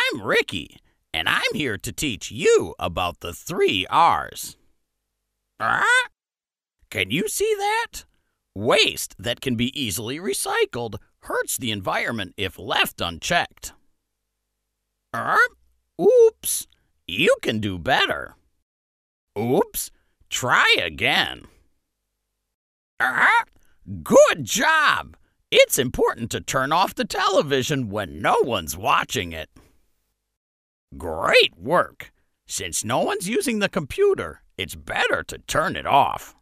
I'm Ricky, and I'm here to teach you about the 3 R's. Can you see that? Waste that can be easily recycled hurts the environment if left unchecked. Oops, you can do better. Oops, try again. Good job! It's important to turn off the television when no one's watching it. Great work! Since no one's using the computer, it's better to turn it off.